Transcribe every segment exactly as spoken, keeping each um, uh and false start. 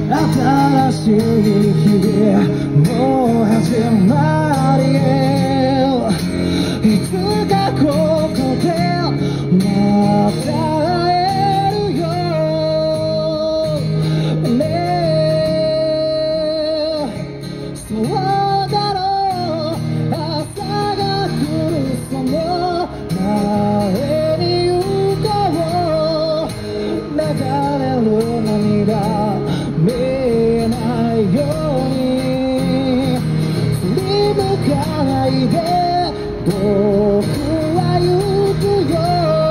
新しい日々もう始まりへ、いつかここでまた会えるよね。そうだろう、朝が来るその前に行こう。流れる涙見えないように振り向かないで僕は行くよ。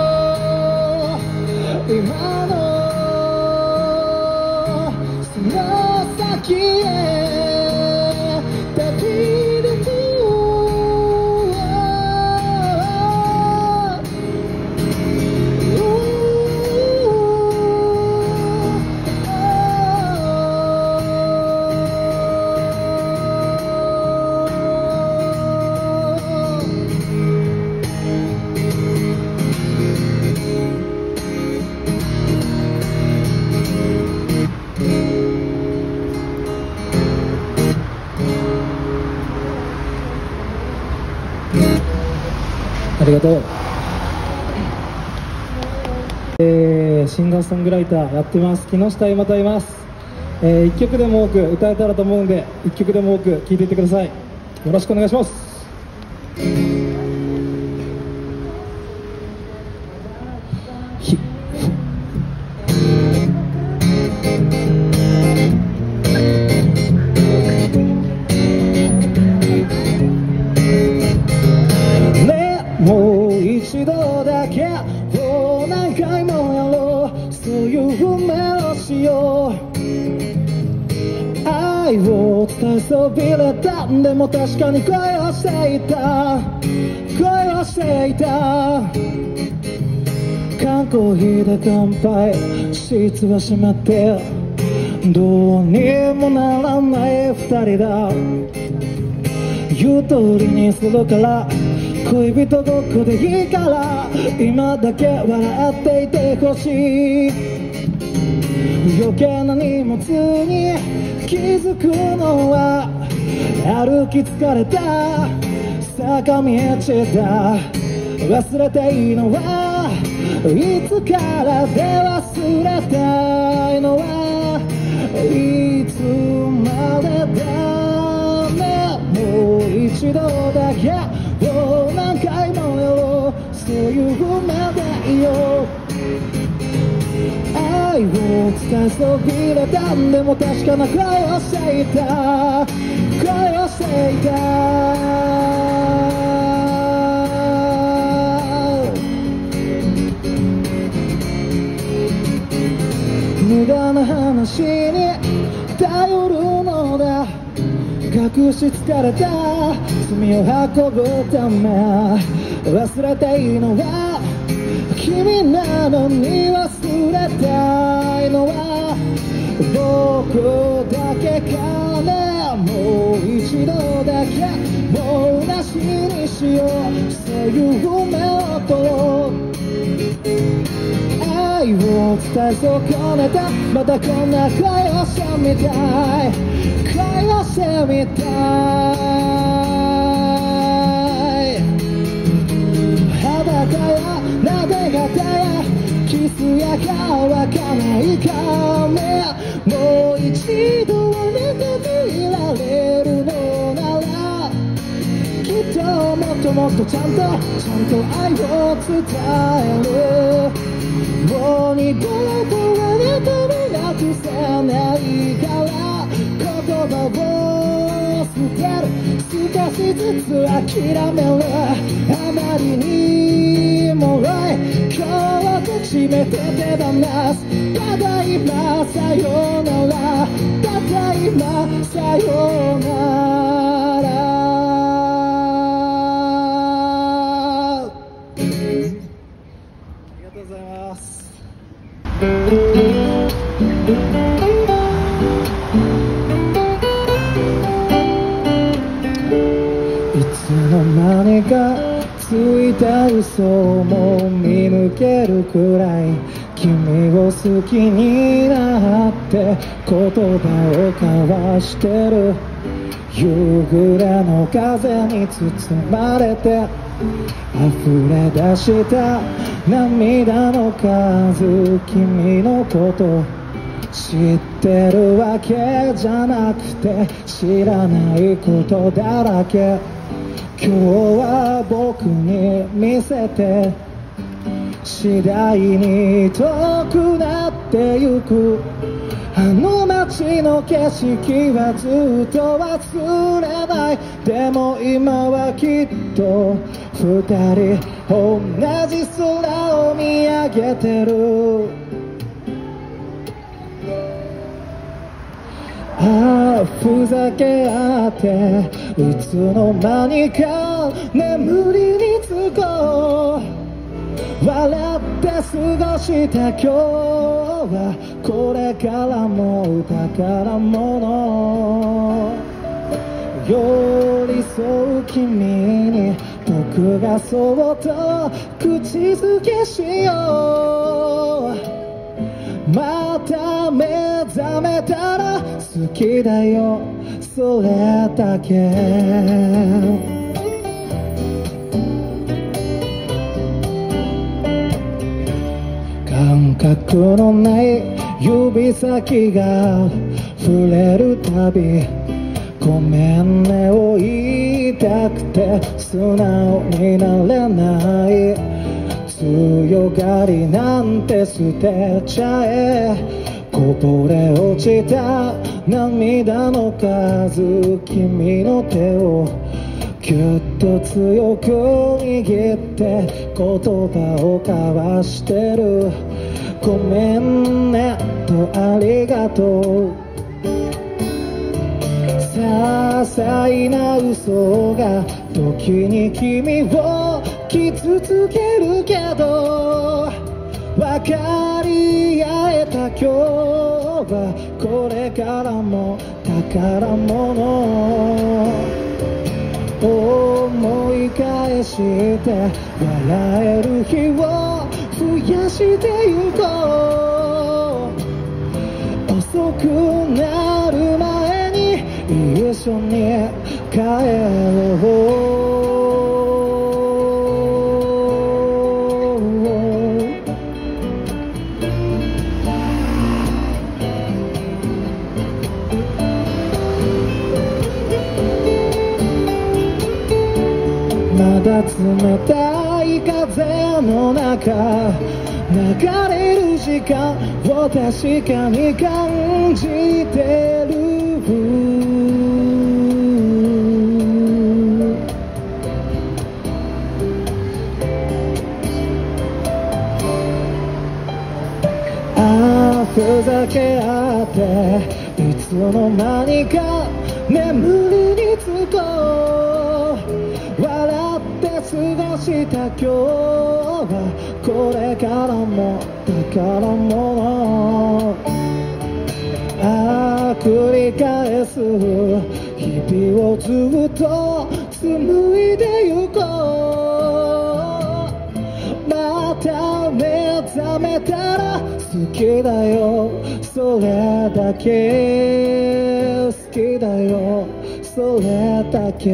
今のその先へ旅立つ。ありがとう。えー、シンガーソングライターやってます木下今と言います。えー、いっきょくでも多く歌えたらと思うんでいっきょくでも多く聴いていってください。よろしくお願いします。もう一度だけもう何回もやろう、そういう夢をしよう。愛を伝えそびれた、でも確かに恋をしていた、恋をしていた。缶コーヒーで乾杯、シーツは閉まってどうにもならない二人だ。言う通りにするから恋人ごっこでいいから今だけ笑っていてほしい。余計な荷物に気づくのは歩き疲れた坂道だ。忘れていいのはいつからで忘れたいのはいつまでだね。もう一度だけもう何回もよ、そういう夢でいよう。愛を伝えそびれた、でも確かな恋をしていた、恋をしていた。無駄な話に頼るのだ、隠し疲れた罪を運ぶため。忘れていいのは君なのに忘れたいのは僕だけかね。もう一度だけもうなしにしよう、そういう夢をと愛を伝え損ねた。またこんな恋をしてみたい、恋をしてみたい。裸やなで肩やキスや乾かない髪、もう一度あなたといられるのならきっともっともっとちゃんとちゃんと愛を伝える。もう二度とあなたをなくせないから言葉を捨てる、少しずつ諦める。あまりにも今日はと決めて手放す。ただいまさよなら、ただいまさよなら。ありがとうございます。いつの間にかついた嘘も見抜けるくらい君を好きになって言葉を交わしてる。夕暮れの風に包まれて溢れ出した涙の数、君のこと知ってるわけじゃなくて知らないことだらけ。今日は僕に見せて次第に遠くなってゆくあの街の景色はずっと忘れない。でも今はきっと二人同じ空を見上げてる。ああふざけ合っていつの間にか眠りにつこう。笑って過ごした今日はこれからも宝物。寄り添う君に僕がそっと口づけしよう。また目覚めたら好きだよそれだけ。感覚のない指先が触れるたびごめんねを言いたくて素直になれない。強がりなんて捨てちゃえ。こぼれ落ちた涙の数、君の手をぎゅっと強く握って言葉を交わしてる。ごめんねとありがとう。些細な嘘が時に君を傷つけるけど分かり合えた今日はこれからも宝物。思い返して笑える日を増やしてゆこう。遅くなる前に一緒に帰ろう。まだ冷たい風の中流れる時間を確かに感じてる。ああふざけ合っていつの間にか眠りにつこう。笑って過ごした今日はこれからも宝物。ああ繰り返す日々をずっと紡いでゆこう。また目覚めたら好きだよそれだけ。好きだよそれだけ。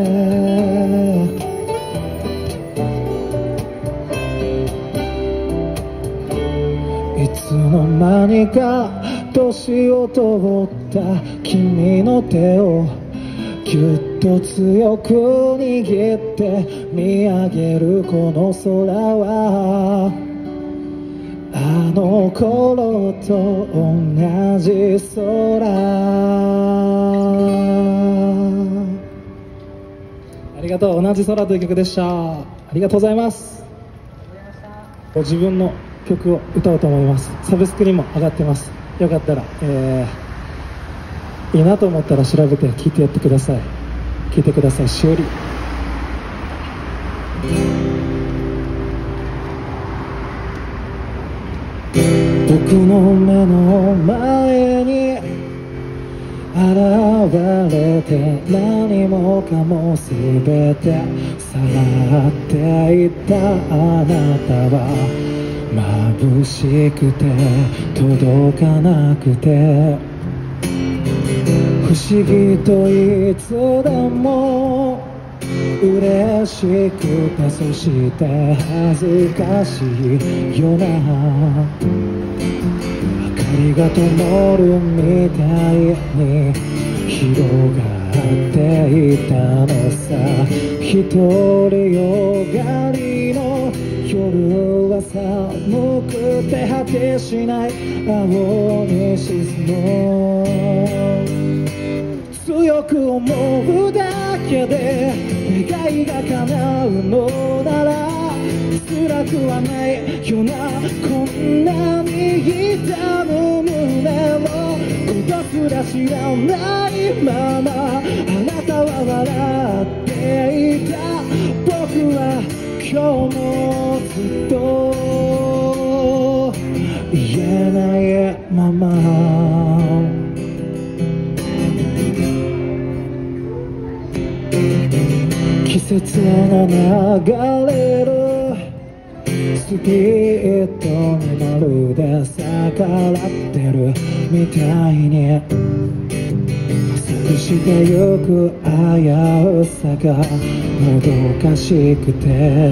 いつの間にか年を取った君の手をぎゅっと強く握って見上げるこの空はあの頃と同じ空。ありがとう。同じ空という曲でした。ありがとうございます。自分の曲を歌おうと思います。サブスクにも上がってます。よかったら、えー、いいなと思ったら調べて聴いてやってください。聴いてください。しおり。僕の目の前に現れて何もかも全てさらっていったあなたは眩しくて届かなくて不思議といつでも嬉しくてそして恥ずかしいよな明かりが灯るみたいに広がっていたのさ独りよがりの夜は寒くて果てしない青に沈む強く思うだけで願いが叶うのなら辛くはないよなこんなに痛む胸のことすら知らないままあなたは笑っていた僕は今日もずっと言えないまま季節の流れるスピードにまるで逆らってるみたいに錯してゆく危うさがもどかしくて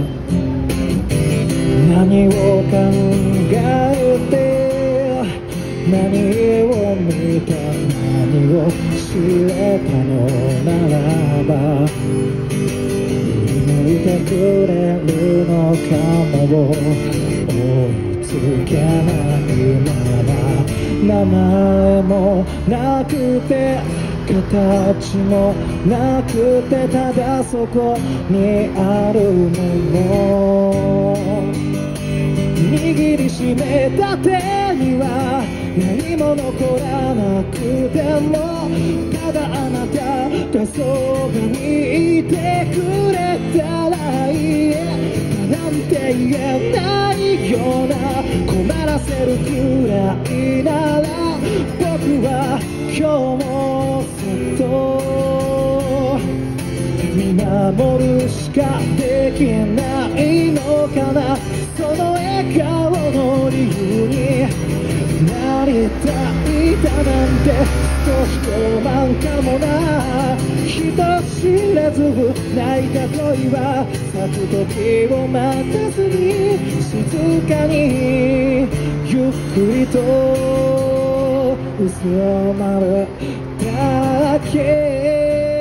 何を考えて何を見て何を知れたのならば向いてくれるのかも追いつけないまま名前もなくて形もなくてただそこにあるもの握りしめた手には何も残らなくてもただあなたがそばにいてくれたらいいなんて言えないような困らせるくらいなら僕は今日もずっと見守るしかできないのかなその笑顔の理由になりたいだなんて少し傲慢かもな人知れず泣いた恋は咲く時を待たずに静かにゆっくりと薄まるだけ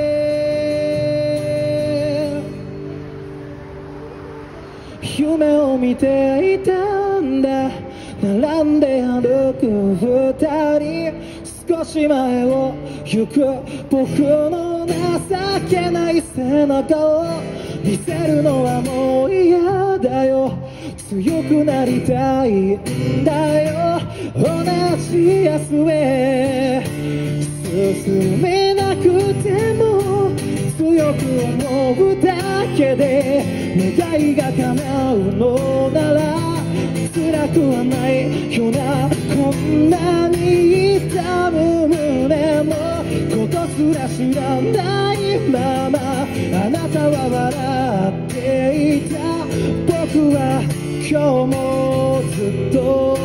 夢を見ていたんだ並んで歩く二人少し前を行く僕の情けない背中を見せるのはもう嫌だよ強くなりたいんだよ同じ明日へ進めなくても強く思うだけで願いが叶うのなら辛くはないよなこんなに痛む胸のことすら知らないままあなたは笑っていた僕は今日もずっと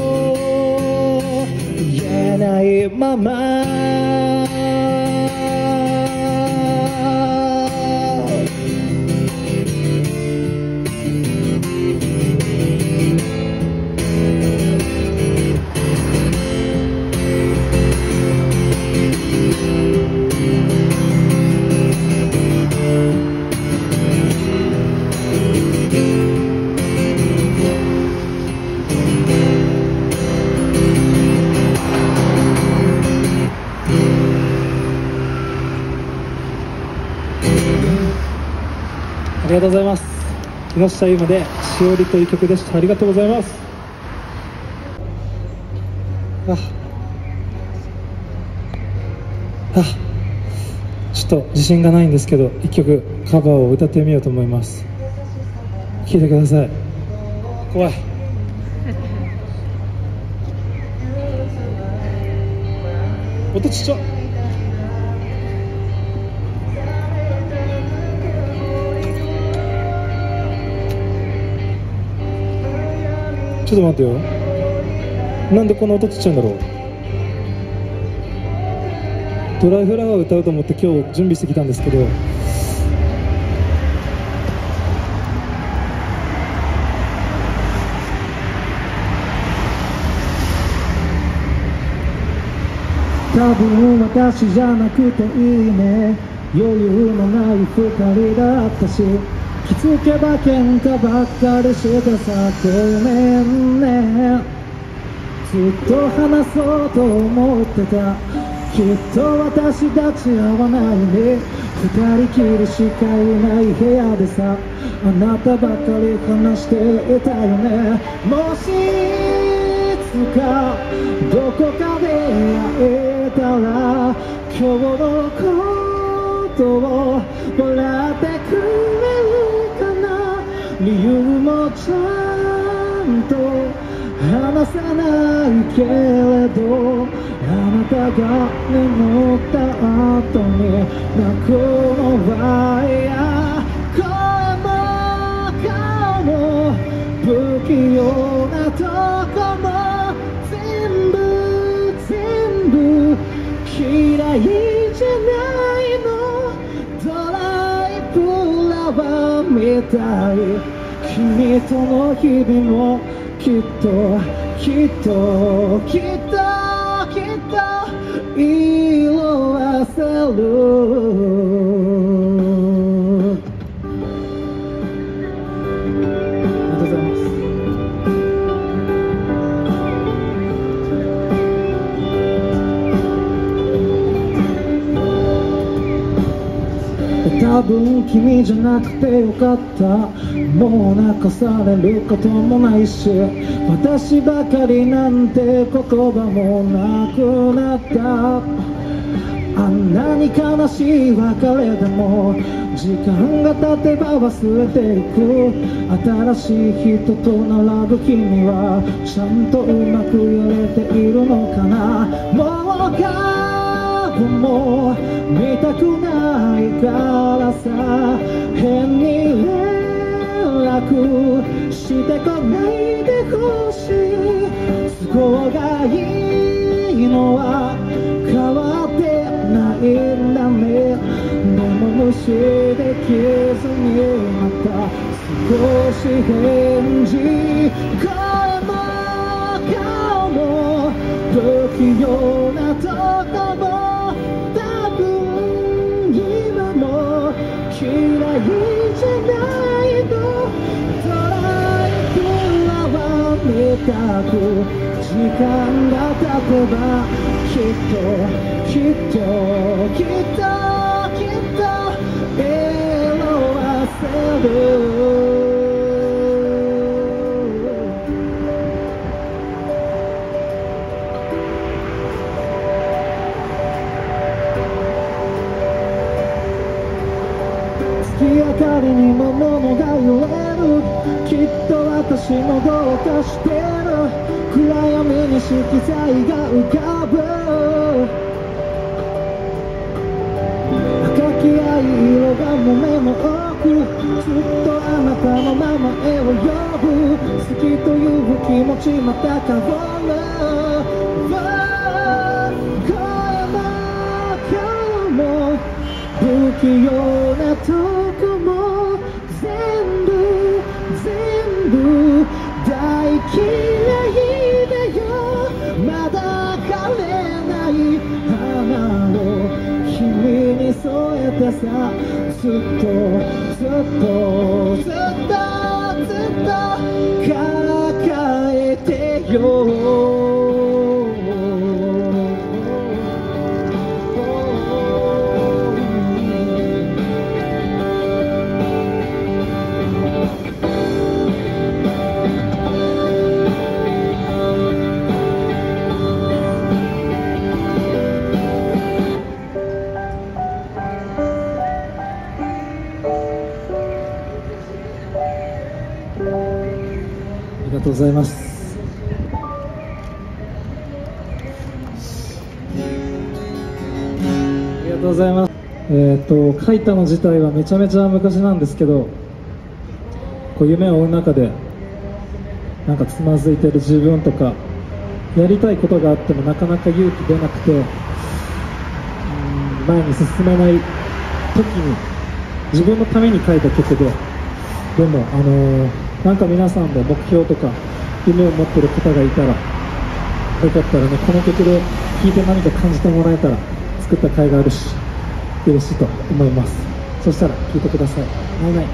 言えないままありがとうございます。木下ゆうまでしおりという曲でした。ありがとうございます。ああちょっと自信がないんですけど一曲カバーを歌ってみようと思います。聴いてください。怖い音ちっちゃ。ちちょっと待ってよ。なんでこの音ちっちゃいんだろう。ドライフラワー歌うと思って今日準備してきたんですけど、多分私じゃなくていいね。余裕のない二人だったし、気づけば喧嘩ばっかりしてさ、ごめんね。ずっと話そうと思ってた。きっと私たち合わないね。二人きりしかいない部屋でさ、あなたばかり話していたよね。もしいつかどこかで会えたら、今日のことを笑ってくれるかな。理由もちゃんと話さないけれど、あなたが眠った後に泣くのは嫌。声も顔も不器用なとこも全部全部嫌いじゃないの。ドライフラワーみたい。君との日々もきっときっときっときっと色あせる。ありがとうございます。多分君じゃなくてよかった。もう泣かされることもないし、私ばかりなんて言葉もなくなった。あんなに悲しい別れでも時間が経てば忘れていく。新しい人と並ぶ君はちゃんとうまくやれているのかな。もう顔も見たくないからさ、変に連絡してこないでほしい。都合がいいのは変わってないんだね。でも無視できずにまた少し返事。声も顔も不器用なとこも多分今も嫌いじゃないの。ドライフラワーみたく時間が経てばきっときっときっときっと色あせる。月明かりにも物が揺れる。きっと私もどうかしてる。暗闇に色彩が浮かぶ。赤き愛色が胸の奥。ずっとあなたの名前を呼ぶ。好きという気持ちまた変わる。声も顔も不器用なとこも全部全部大嫌いだよ。まだ枯れない花を君に添えてさ、ずっとずっとずっとずっと抱えてよ。ありがとうございます。ありがとうございます。えっと書いたの自体はめちゃめちゃ昔なんですけど、こう夢を追う中でなんかつまずいてる自分とか、やりたいことがあってもなかなか勇気出なくて、うん、前に進めない時に自分のために書いた曲で、でも、あのー、なんか皆さんも目標とか夢を持ってる方がいたら、よかったらね、この曲で聴いて何か感じてもらえたら作った甲斐があるし嬉しいと思います。そしたら聴いてください。バイバイ。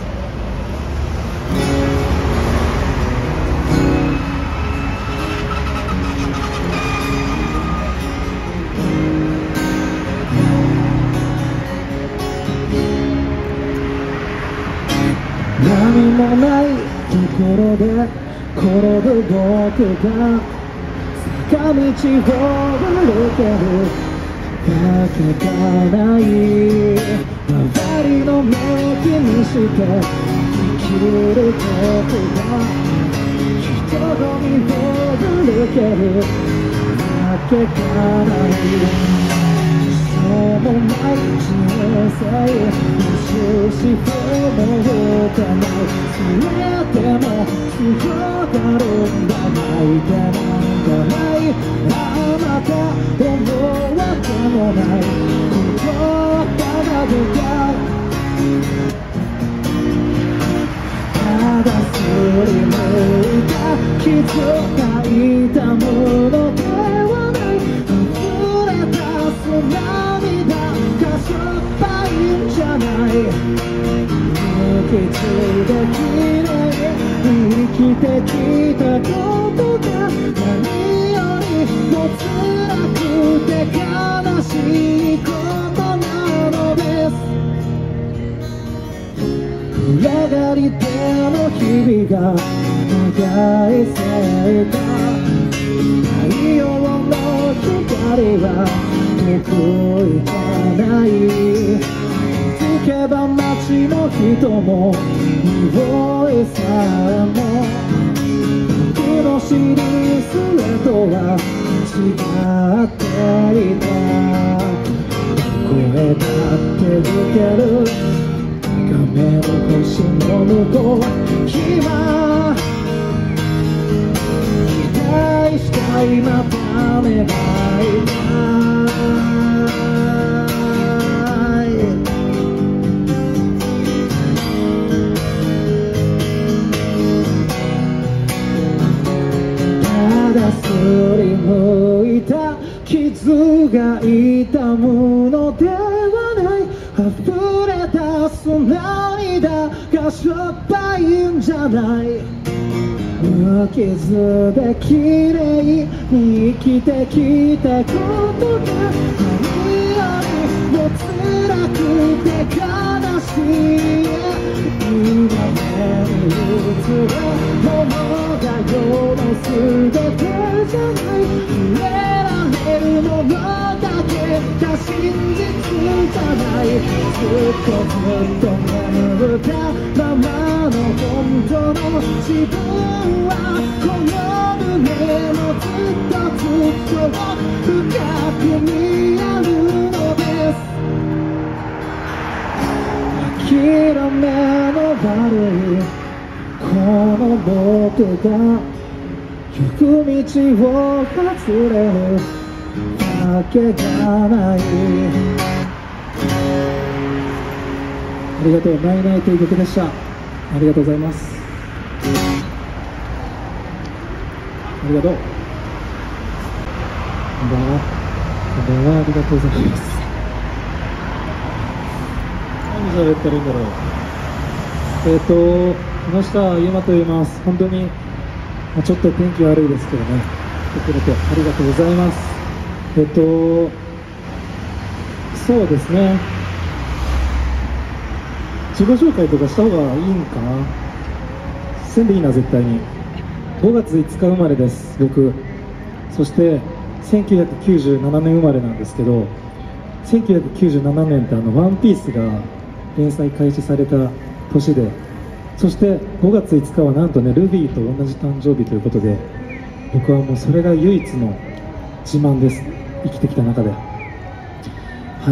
何もないところで転ぶ僕が坂道を歩けるわけがない。周りの目を気にして生きる僕が人混みを歩けるわけがない。そうもない人生終止符も打てない。それでも強がるんだ。泣いてなんかない。あなた思うわけもない。ここただでかただすりむいた傷が痛むのではない。溢れ出す涙がしょっぱいんじゃない。無傷で綺麗に生きてきたことが何よりも辛くて悲しいことなのです。暗がりでの日々が長いせいか太陽の光は得意じゃない。気づけば街の人も匂いさえも僕の知るすべとは違っていた。声だって受ける画面の星の向こう今期待したいまた願いたい。ただすりむいた傷が痛むのではない。溢れ出す涙がしょっぱいんじゃない。無傷で綺麗に生きてきたことが何よりも辛くて悲しい。今目に映るものが世の全てじゃない。触れられるものだけが真実じゃない。ずっとずっと眠ったままの本当の自分はこの胸のずっとずっと深く見あるのです。諦めの悪いこの僕が行く道を外れるわけがない。ありがとう。ないないという曲でした。ありがとうございます。ありがとう。こんばんは。こんばんは。ありがとうございます。何喋ったらいいんだろう。えっ、ー、と木下ゆまと言います。本当に、まあ、ちょっと天気悪いですけどね、来てくれてありがとうございます。えっ、ー、とそうですね、自己紹介とかした方がいいんかな。せんでいいな、絶対に。ごがついつか生まれです、僕。そしてせんきゅうひゃくきゅうじゅうななねん生まれなんですけど、せんきゅうひゃくきゅうじゅうななねんってあのワンピースが連載開始された年で、そしてごがついつかはなんとね、ルビーと同じ誕生日ということで、僕はもうそれが唯一の自慢です、生きてきた中で。はい、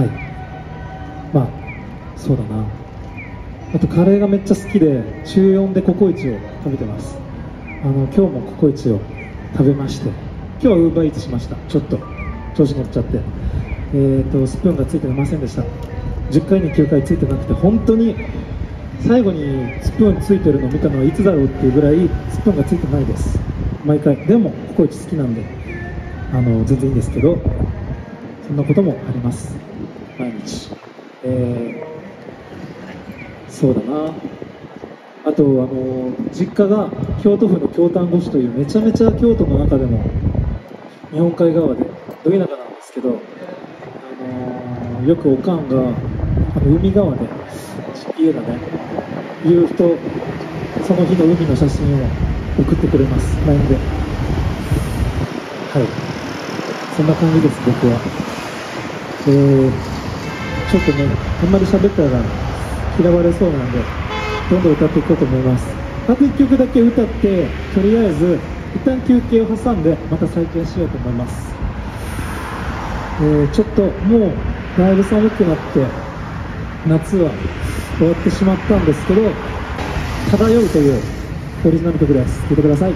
まあそうだな。あとカレーがめっちゃ好きで、週よんでココイチを食べてます。ああの今日もココイチを食べまして、今日はウーバーイーツしました。ちょっと調子乗っちゃって、えー、とスプーンがついてませんでした。じゅっかいにきゅうかいついてなくて、本当に最後にスプーンついてるのを見たのはいつだろうっていうぐらいスプーンがついてないです、毎回。でもココイチ好きなんであの全然いいんですけど、そんなこともあります毎日。えー、そうだなあと、あの実家が京都府の京丹後市というめちゃめちゃ京都の中でも日本海側でど田舎なんですけど、あのー、よくおかんがあの海側で家がね言うと、その日の海の写真を送ってくれます、ライン で。はい、そんな感じです僕は。えー、ちょっとねあんまり喋ったら嫌われそうなんでどんどん歌っていこうと思います。あといっきょくだけ歌って、とりあえず一旦休憩を挟んでまた再建しようと思います。えー、ちょっともうだいぶ寒くなって夏は終わってしまったんですけど、漂うというオリジナル曲です。聴いてください。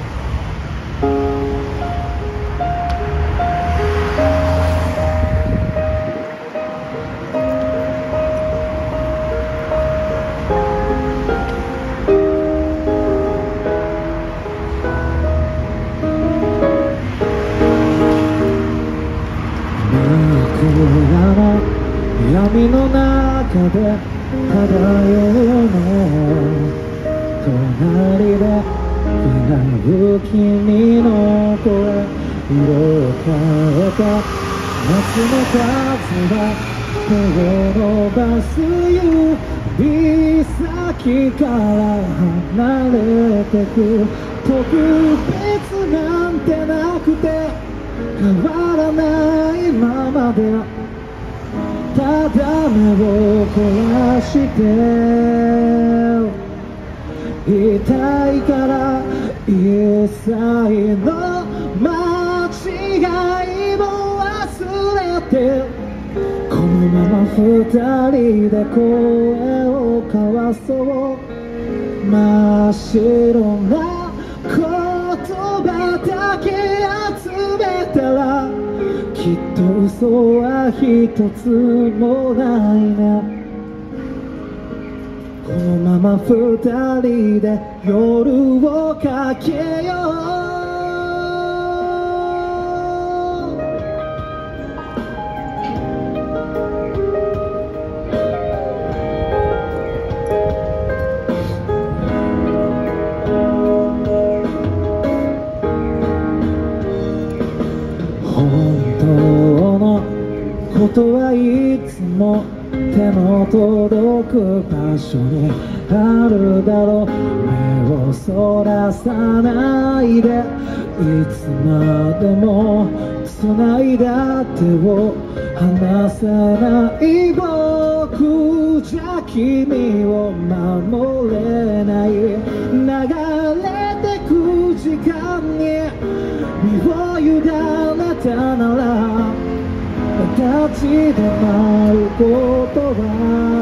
闇の中で漂うの、隣で笑う君の声、色を変えた夏の風が手を伸ばす指先から離れてく。特別なんてなくて変わらないままで、ただ目を凝らしていたいから、一切の間違いも忘れて、このまま二人で声を交わそう。真っ白な言葉だけ集めたら、きっと嘘は一つもないね。このまま二人で夜をかけよう。ことはいつも手の届く場所にあるだろう。目をそらさないで、いつまでも繋いだ手を離せない僕じゃ君を守れない。流れてく時間に身を委ねたなら、立ち止まることは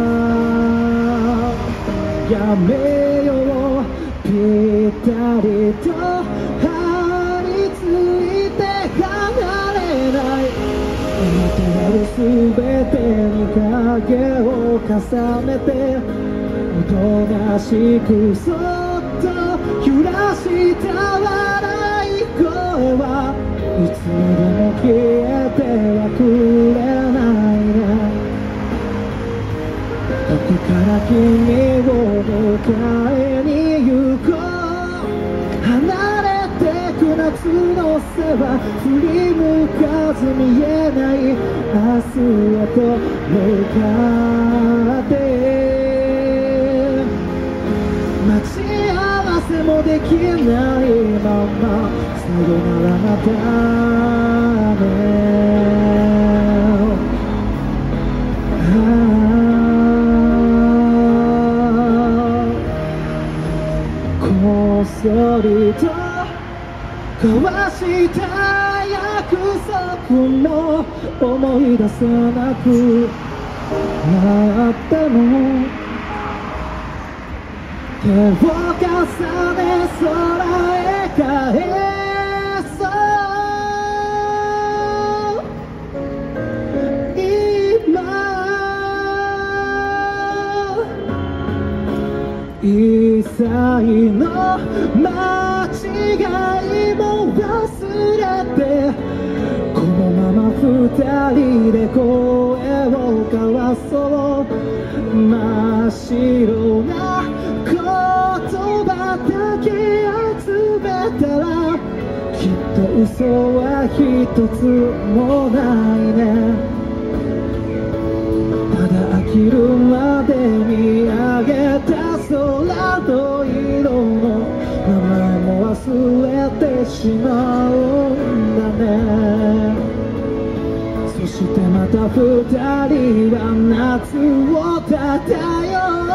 やめよう。ぴったりと張り付いて離れない。見てあるすべてに影を重ねて、おとなしくそっと揺らした笑い声はいつでも消えてはくれないね。僕から君を迎えに行こう。離れてく夏の背は振り向かず見えない。明日へと向かって待ち合わせもできないまま、さよならまたね。こっそりと交わした約束も思い出せなくなっても、 手を重ね空へ返そう今一切の間違いも忘れてこのまま二人で声を交わそう真っ白な言葉だけ集めたらきっと嘘は一つもないねただ飽きるまで見上げた空の色の名前も忘れてしまうんだねそしてまた二人は夏を漂う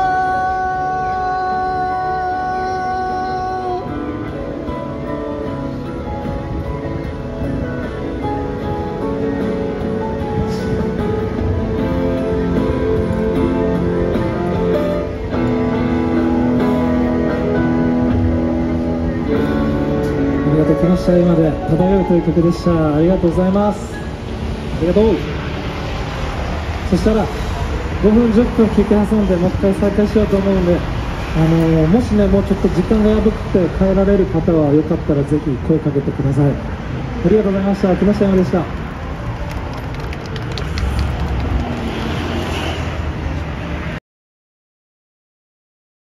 ありがとう来ました今で漂うという曲でしたありがとうございますありがとうそしたらごふんじゅっぷん休憩挟んでもう一回再開しようと思うんであのー、もしねもうちょっと時間が破って帰られる方はよかったらぜひ声かけてくださいありがとうございました木下山でした。